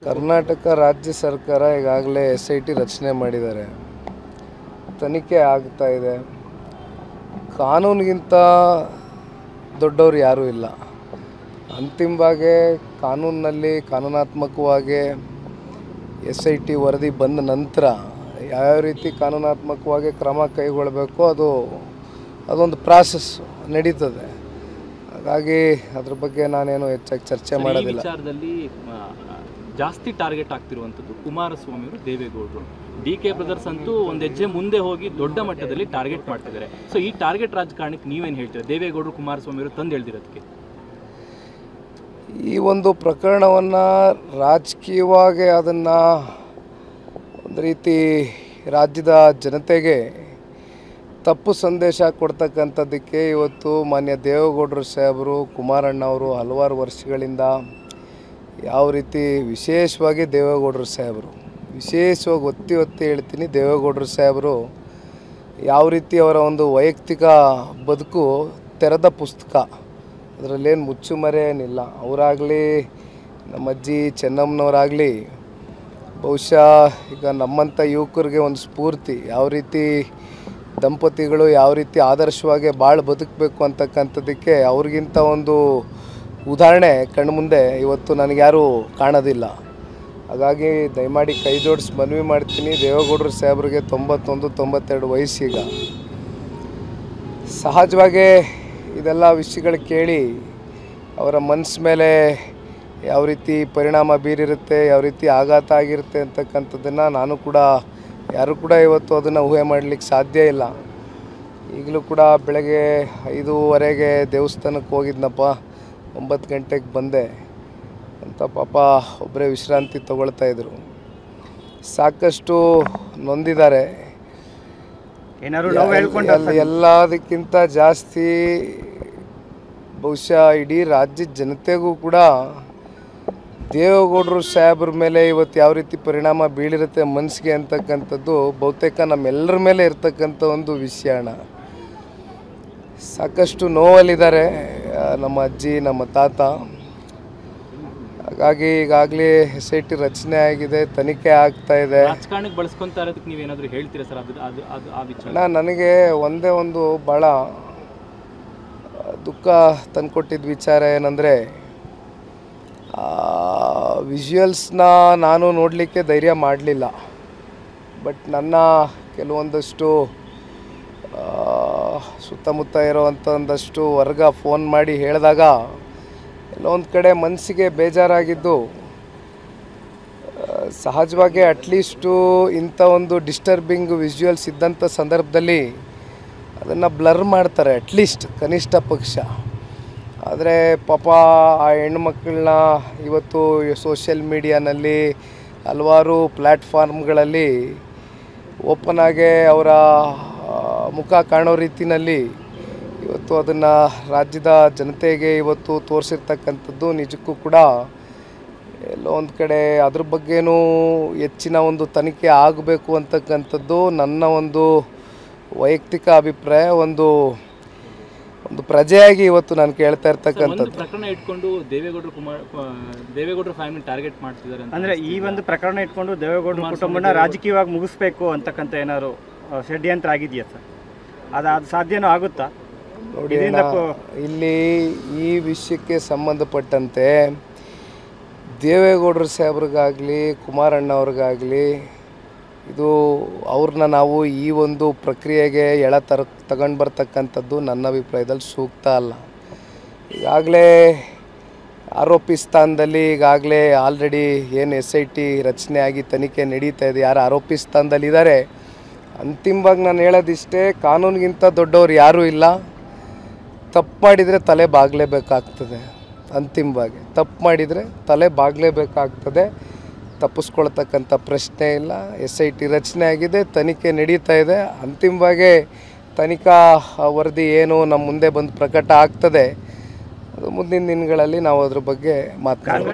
ಕರ್ನಾಟಕ ರಾಜ್ಯ ಸರ್ಕಾರ ಈಗಾಗಲೇ SIT ರಚನೆ ಮಾಡಿದ್ದಾರೆ. ತನಿಖೆ ಆಗ್ತಾ ಇದೆ. ಕಾನೂನಿಗಿಂತ ದೊಡ್ಡವರು ಯಾರೂ ಇಲ್ಲ. ಅಂತಿಮವಾಗಿ ಕಾನೂನಿನಲ್ಲಿ ಕಾನೂನಾತ್ಮಕವಾಗಿ SIT ವರದಿ ಬಂದ ನಂತರ ಯಾವ ರೀತಿ ಕಾನೂನಾತ್ಮಕವಾಗಿ ಕ್ರಮ ಕೈಗೊಳ್ಳಬೇಕು ಅದೊಂದು ಪ್ರಾಸೆಸ್ ನಡೀತದೆ. ಹಾಗಾಗಿ ಅದ್ರ ಬಗ್ಗೆ ನಾನೇನು ಹೆಚ್ಚಾಗಿ ಚರ್ಚೆ ಮಾಡೋದಿಲ್ಲ. ವಿಚಾರದಲ್ಲಿ ಜಾಸ್ತಿ ಟಾರ್ಗೆಟ್ ಆಗ್ತಿರುವಂಥದ್ದು ಕುಮಾರಸ್ವಾಮಿ ಅವರು, ದೇವೇಗೌಡರು. DK ಬ್ರದರ್ಸ್ ಅಂತೂ ಒಂದು ಹೆಜ್ಜೆ ಮುಂದೆ ಹೋಗಿ ದೊಡ್ಡ ಮಟ್ಟದಲ್ಲಿ ಟಾರ್ಗೆಟ್ ಮಾಡ್ತಿದ್ದಾರೆ. ಸೊ ಈ ಟಾರ್ಗೆಟ್ ರಾಜಕಾರಣಕ್ಕೆ ನೀವೇನು ಹೇಳ್ತೀರಾ? ದೇವೇಗೌಡರು ಕುಮಾರಸ್ವಾಮಿ ಅವರು ತಂದು ಹೇಳ್ದಿರೋದಕ್ಕೆ ಈ ಒಂದು ಪ್ರಕರಣವನ್ನು ರಾಜಕೀಯವಾಗಿ ಅದನ್ನು ಒಂದು ರೀತಿ ರಾಜ್ಯದ ಜನತೆಗೆ ತಪ್ಪು ಸಂದೇಶ ಕೊಡ್ತಕ್ಕಂಥದ್ದಕ್ಕೆ ಇವತ್ತು ಮಾನ್ಯ ದೇವೇಗೌಡರು ಸಾಹೇಬರು, ಕುಮಾರಣ್ಣವರು ಹಲವಾರು ವರ್ಷಗಳಿಂದ ಯಾವ ರೀತಿ ವಿಶೇಷವಾಗಿ ದೇವೇಗೌಡರು ಸಾಹೇಬರು ವಿಶೇಷವಾಗಿ ಒತ್ತಿ ಹೇಳ್ತೀನಿ, ದೇವೇಗೌಡರು ಸಾಹೇಬರು ಯಾವ ರೀತಿ ಅವರ ಒಂದು ವೈಯಕ್ತಿಕ ಬದುಕು ತೆರೆದ ಪುಸ್ತಕ, ಅದರಲ್ಲೇನು ಮುಚ್ಚುಮರೆ ಏನಿಲ್ಲ. ಅವರಾಗಲಿ ನಮ್ಮ ಅಜ್ಜಿ ಚೆನ್ನಮ್ಮನವರಾಗಲಿ ಬಹುಶಃ ಈಗ ನಮ್ಮಂಥ ಯುವಕರಿಗೆ ಒಂದು ಸ್ಫೂರ್ತಿ. ಯಾವ ರೀತಿ ದಂಪತಿಗಳು ಯಾವ ರೀತಿ ಆದರ್ಶವಾಗಿ ಭಾಳ ಬದುಕಬೇಕು ಅಂತಕ್ಕಂಥದ್ದಕ್ಕೆ ಅವ್ರಿಗಿಂತ ಒಂದು ಉದಾಹರಣೆ ಕಣ್ಮುಂದೆ ಇವತ್ತು ನನಗ್ಯಾರೂ ಕಾಣೋದಿಲ್ಲ. ಹಾಗಾಗಿ ದಯಮಾಡಿ ಕೈ ಜೋಡಿಸಿ ಮನವಿ ಮಾಡ್ತೀನಿ, ದೇವೇಗೌಡರು ಸಾಹೇಬ್ರಿಗೆ 91-92 ವಯಸ್ಸೀಗ. ಸಹಜವಾಗಿ ಇದೆಲ್ಲ ವಿಷಯಗಳು ಕೇಳಿ ಅವರ ಮನಸ್ಸು ಮೇಲೆ ಯಾವ ರೀತಿ ಪರಿಣಾಮ ಬೀರಿರುತ್ತೆ, ಯಾವ ರೀತಿ ಆಘಾತ ಆಗಿರುತ್ತೆ ಅಂತಕ್ಕಂಥದ್ದನ್ನು ನಾನು ಕೂಡ ಯಾರು ಕೂಡ ಇವತ್ತು ಅದನ್ನು ಊಹೆ ಮಾಡಲಿಕ್ಕೆ ಸಾಧ್ಯ ಇಲ್ಲ. ಈಗಲೂ ಕೂಡ ಬೆಳಗ್ಗೆ 5:15 ದೇವಸ್ಥಾನಕ್ಕೆ ಹೋಗಿದ್ನಪ್ಪ, 9 ಗಂಟೆಗೆ ಬಂದೆ ಅಂತ ಪಾಪ ಒಬ್ಬರೇ ವಿಶ್ರಾಂತಿ ತಗೊಳ್ತಾಯಿದ್ರು. ಸಾಕಷ್ಟು ನೊಂದಿದ್ದಾರೆ. ಎಲ್ಲದಕ್ಕಿಂತ ಜಾಸ್ತಿ ಬಹುಶಃ ಇಡೀ ರಾಜ್ಯದ ಜನತೆಗೂ ಕೂಡ ದೇವೇಗೌಡರು ಸಾಹೇಬ್ರ ಮೇಲೆ ಇವತ್ತು ಯಾವ ರೀತಿ ಪರಿಣಾಮ ಬೀಳಿರುತ್ತೆ ಮನಸ್ಸಿಗೆ ಅಂತಕ್ಕಂಥದ್ದು ಬಹುತೇಕ ನಮ್ಮೆಲ್ಲರ ಮೇಲೆ ಇರ್ತಕ್ಕಂಥ ಒಂದು ವಿಷಯಣ. ಸಾಕಷ್ಟು ನೋವಲ್ಲಿದ್ದಾರೆ ನಮ್ಮ ಅಜ್ಜಿ, ನಮ್ಮ ತಾತ. ಹಾಗಾಗಿ ಈಗಾಗಲೇ SIT ರಚನೆ ಆಗಿದೆ, ತನಿಖೆ ಆಗ್ತಾ ಇದೆ. ರಾಜಕಾರಣಕ್ಕೆ ಬಳಸ್ಕೊಂತಾ ಇರೋದಕ್ಕೆ ನೀವೇನಾದರೂ ಹೇಳ್ತೀರಾ ಸರ್? ನನಗೆ ಒಂದೇ ಒಂದು ಭಾಳ ದುಃಖ ತಂದುಕೊಟ್ಟಿದ್ದ ವಿಚಾರ ಏನಂದರೆ, ವಿಜುವಲ್ಸ್ನ ನಾನು ನೋಡಲಿಕ್ಕೆ ಧೈರ್ಯ ಮಾಡಲಿಲ್ಲ. ಬಟ್ ನನ್ನ ಕೆಲವೊಂದಷ್ಟು ಸುತ್ತಮುತ್ತ ಇರೋವಂಥ ಒಂದಷ್ಟು ವರ್ಗ ಫೋನ್ ಮಾಡಿ ಹೇಳಿದಾಗ ಎಲ್ಲೊಂದು ಕಡೆ ಮನಸ್ಸಿಗೆ ಬೇಜಾರಾಗಿದ್ದು. ಸಹಜವಾಗಿ ಅಟ್ಲೀಸ್ಟು ಇಂಥ ಒಂದು ಡಿಸ್ಟರ್ಬಿಂಗ್ ವಿಜುವಲ್ಸ್ ಇದ್ದಂಥ ಸಂದರ್ಭದಲ್ಲಿ ಅದನ್ನು ಬ್ಲರ್ ಮಾಡ್ತಾರೆ, ಅಟ್ಲೀಸ್ಟ್ ಕನಿಷ್ಠ ಪಕ್ಷ. ಆದರೆ ಪಾಪ ಆ ಹೆಣ್ಮಕ್ಳನ್ನ ಇವತ್ತು ಸೋಷಿಯಲ್ ಮೀಡಿಯಾನಲ್ಲಿ ಹಲವಾರು ಪ್ಲ್ಯಾಟ್ಫಾರ್ಮ್ಗಳಲ್ಲಿ ಓಪನ್ ಆಗಿ ಅವರ ಮುಖ ಕಾಣೋ ರೀತಿಯಲ್ಲಿ ಇವತ್ತು ಅದನ್ನು ರಾಜ್ಯದ ಜನತೆಗೆ ಇವತ್ತು ತೋರಿಸಿರ್ತಕ್ಕಂಥದ್ದು ನಿಜಕ್ಕೂ ಕೂಡ ಎಲ್ಲೋ ಒಂದು ಕಡೆ ಅದ್ರ ಬಗ್ಗೆನೂ ಹೆಚ್ಚಿನ ಒಂದು ತನಿಖೆ ಆಗಬೇಕು ಅಂತಕ್ಕಂಥದ್ದು ನನ್ನ ಒಂದು ವೈಯಕ್ತಿಕ ಅಭಿಪ್ರಾಯ. ಒಂದು ಪ್ರಜೆಯಾಗಿ ಇವತ್ತು ನಾನು ಕೇಳ್ತಾ ಇರ್ತಕ್ಕಂಥದ್ದು. ಪ್ರಕರಣ ಇಟ್ಕೊಂಡು ದೇವೇಗೌಡರ ಫ್ಯಾಮಿಲಿ ಟಾರ್ಗೆಟ್ ಮಾಡ್ತಿದ್ದಾರೆ ಅಂದರೆ ಈ ಒಂದು ಪ್ರಕರಣ ಇಟ್ಕೊಂಡು ದೇವೇಗೌಡರ ಕುಟುಂಬನ ರಾಜಕೀಯವಾಗಿ ಮುಗಿಸ್ಬೇಕು ಅಂತಕ್ಕಂಥ ಏನಾದ್ರು ಷಡ್ಯಂತ್ರ ಆಗಿದೆಯಾ ಸರ್? ಅದು ಸಾಧ್ಯನೂ ಆಗುತ್ತಾ? ನೋಡಿ, ಇಲ್ಲಿ ಈ ವಿಷಯಕ್ಕೆ ಸಂಬಂಧಪಟ್ಟಂತೆ ದೇವೇಗೌಡರ ಸಾಹೇಬ್ರಿಗಾಗಲಿ ಕುಮಾರಣ್ಣವ್ರಿಗಾಗಲಿ ಇದು ಅವ್ರನ್ನ ನಾವು ಈ ಒಂದು ಪ್ರಕ್ರಿಯೆಗೆ ತಗೊಂಡು ಬರ್ತಕ್ಕಂಥದ್ದು ನನ್ನ ಅಭಿಪ್ರಾಯದಲ್ಲಿ ಸೂಕ್ತ ಅಲ್ಲ. ಈಗಾಗಲೇ ಆರೋಪಿ ಸ್ಥಾನದಲ್ಲಿ ಈಗಾಗಲೇ ಆಲ್ರೆಡಿ ಏನು SIT ರಚನೆ ಆಗಿ ತನಿಖೆ ನಡೀತಾ ಇದೆ, ಯಾರು ಆರೋಪಿ ಸ್ಥಾನದಲ್ಲಿದ್ದಾರೆ. ಅಂತಿಮವಾಗಿ ನಾನು ಹೇಳೋದಿಷ್ಟೇ, ಕಾನೂನಿಗಿಂತ ದೊಡ್ಡವರು ಯಾರೂ ಇಲ್ಲ. ತಪ್ಪು ಮಾಡಿದರೆ ತಲೆ ಬಾಗಲೇಬೇಕಾಗ್ತದೆ. ಅಂತಿಮವಾಗಿ ತಪ್ಪು ಮಾಡಿದರೆ ತಲೆ ಬಾಗಲೇಬೇಕಾಗ್ತದೆ. ತಪ್ಪಿಸ್ಕೊಳ್ತಕ್ಕಂಥ ಪ್ರಶ್ನೆ ಇಲ್ಲ. SIT ರಚನೆ ಆಗಿದೆ, ತನಿಖೆ ನಡೀತಾ ಇದೆ. ಅಂತಿಮವಾಗಿ ತನಿಖಾ ವರದಿ ಏನು ನಮ್ಮ ಮುಂದೆ ಬಂದು ಪ್ರಕಟ ಆಗ್ತದೆ, ಅದು ಮುಂದಿನ ದಿನಗಳಲ್ಲಿ ನಾವು ಅದ್ರ ಬಗ್ಗೆ ಮಾತನಾಡೋಣ.